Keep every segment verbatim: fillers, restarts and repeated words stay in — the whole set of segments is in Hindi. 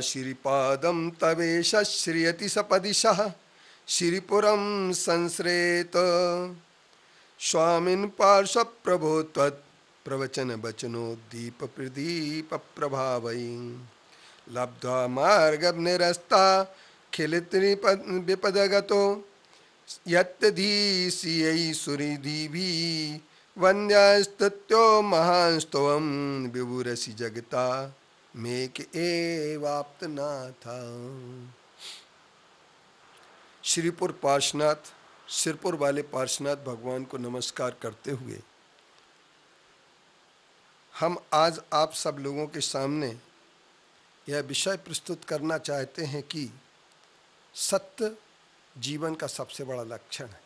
श्रीपादं तवेश श्रियति सपदिशः श्रीपुरं संश्रेत स्वामिन् पार्श्वप्रभो त्वत् प्रवचन वचनोद्दीप प्रदीप प्रभावै लब्ध्वा मार्गनिरस्ता खिलित्रिप विपदगतो यत्तधीसियै सुहृदिभि वन्द्यास्तुत्यो महास्तवं विभुरसि जगता मेक एवाप्तनाथ। श्रीपुर पार्श्वनाथ, सिरपुर वाले पार्श्वनाथ भगवान को नमस्कार करते हुए हम आज आप सब लोगों के सामने यह विषय प्रस्तुत करना चाहते हैं कि सत्य जीवन का सबसे बड़ा लक्षण है।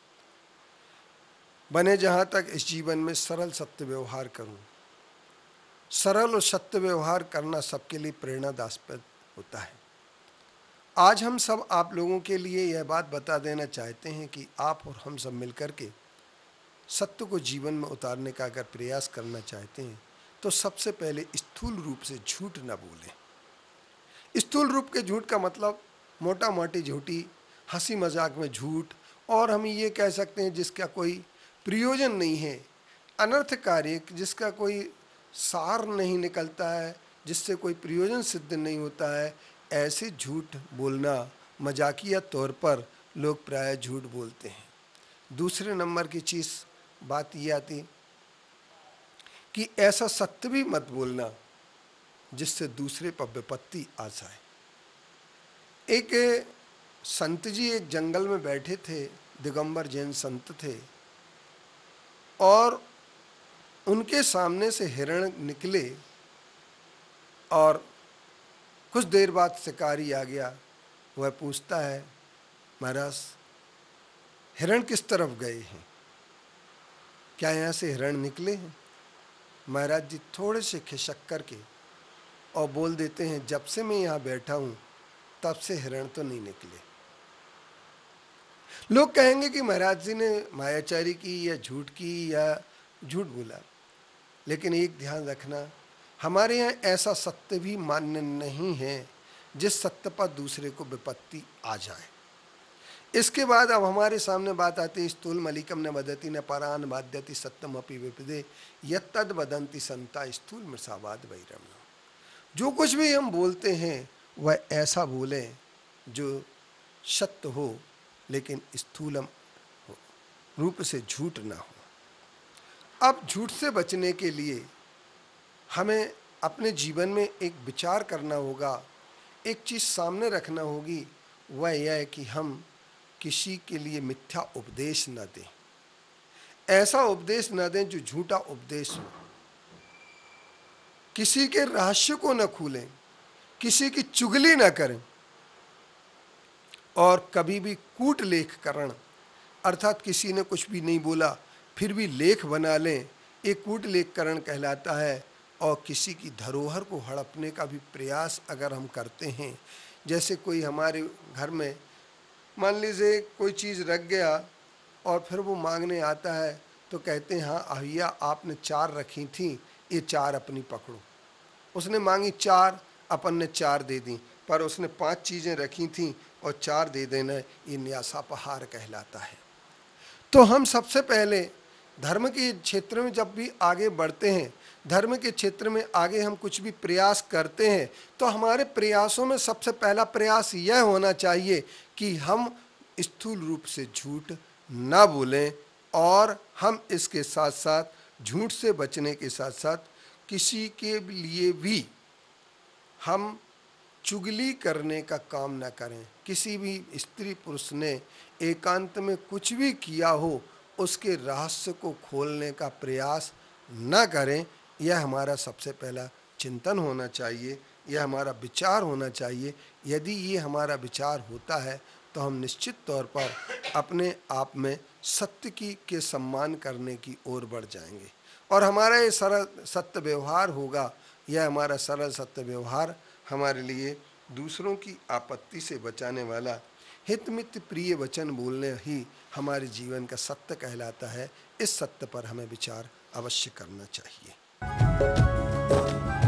बने जहाँ तक इस जीवन में सरल सत्य व्यवहार करूं। सरल और सत्य व्यवहार करना सबके लिए प्रेरणादायक होता है। आज हम सब आप लोगों के लिए यह बात बता देना चाहते हैं कि आप और हम सब मिलकर के सत्य को जीवन में उतारने का अगर प्रयास करना चाहते हैं तो सबसे पहले स्थूल रूप से झूठ न बोलें। स्थूल रूप के झूठ का मतलब मोटा मोटी झूठी, हंसी मजाक में झूठ, और हम ये कह सकते हैं जिसका कोई प्रयोजन नहीं है, अनर्थकारी, जिसका कोई सार नहीं निकलता है, जिससे कोई प्रयोजन सिद्ध नहीं होता है, ऐसे झूठ बोलना मजाकिया तौर पर लोग प्राय झूठ बोलते हैं। दूसरे नंबर की चीज़ बात ये आती कि ऐसा सत्य भी मत बोलना जिससे दूसरे पर विपत्ति आ जाए। एक संत जी एक जंगल में बैठे थे, दिगंबर जैन संत थे, और उनके सामने से हिरण निकले और कुछ देर बाद शिकारी आ गया। वह पूछता है, महाराज हिरण किस तरफ गए हैं, क्या यहाँ से हिरण निकले हैं? महाराज जी थोड़े से खिसक कर के और बोल देते हैं, जब से मैं यहाँ बैठा हूँ तब से हिरण तो नहीं निकले। लोग कहेंगे कि महाराज जी ने मायाचारी की या झूठ की या झूठ बोला, लेकिन एक ध्यान रखना, हमारे यहाँ ऐसा सत्य भी मान्य नहीं है जिस सत्य पर दूसरे को विपत्ति आ जाए। इसके बाद अब हमारे सामने बात आती है, स्थूल मलिकम न वदति न परान बाध्यति सत्यमपि विपदे यत्तद वदन्ति संता स्थूल मृषावाद वैरम। जो कुछ भी हम बोलते हैं वह ऐसा बोलें जो सत्य हो लेकिन स्थूलम हो, रूप से झूठ ना हो। अब झूठ से बचने के लिए हमें अपने जीवन में एक विचार करना होगा, एक चीज़ सामने रखना होगी, वह यह है कि हम किसी के लिए मिथ्या उपदेश न दें। ऐसा उपदेश न दें जो झूठा उपदेश हो। किसी के रहस्य को न खोलें, किसी की चुगली न करें, और कभी भी कूट लेख करण, अर्थात किसी ने कुछ भी नहीं बोला फिर भी लेख बना लें, एक कूट लेख करण कहलाता है। और किसी की धरोहर को हड़पने का भी प्रयास अगर हम करते हैं, जैसे कोई हमारे घर में मान लीजिए कोई चीज़ रख गया और फिर वो मांगने आता है तो कहते हैं, हाँ भैया आपने चार रखी थी, ये चार अपनी पकड़ो। उसने मांगी चार, अपन ने चार दे दी, पर उसने पांच चीज़ें रखी थीं और चार दे देना, ये न्यासापहार कहलाता है। तो हम सबसे पहले धर्म के क्षेत्र में जब भी आगे बढ़ते हैं, धर्म के क्षेत्र में आगे हम कुछ भी प्रयास करते हैं, तो हमारे प्रयासों में सबसे पहला प्रयास यह होना चाहिए कि हम स्थूल रूप से झूठ ना बोलें, और हम इसके साथ साथ झूठ से बचने के साथ साथ किसी के लिए भी हम चुगली करने का काम ना करें। किसी भी स्त्री पुरुष ने एकांत में कुछ भी किया हो, उसके रहस्य को खोलने का प्रयास न करें। यह हमारा सबसे पहला चिंतन होना चाहिए, यह हमारा विचार होना चाहिए। यदि ये हमारा विचार होता है तो हम निश्चित तौर पर अपने आप में सत्य की के सम्मान करने की ओर बढ़ जाएंगे, और हमारा ये सरल सत्य व्यवहार होगा। यह हमारा सरल सत्य व्यवहार हमारे लिए दूसरों की आपत्ति से बचाने वाला हितमित प्रिय वचन बोलने ही हमारे जीवन का सत्य कहलाता है। इस सत्य पर हमें विचार अवश्य करना चाहिए।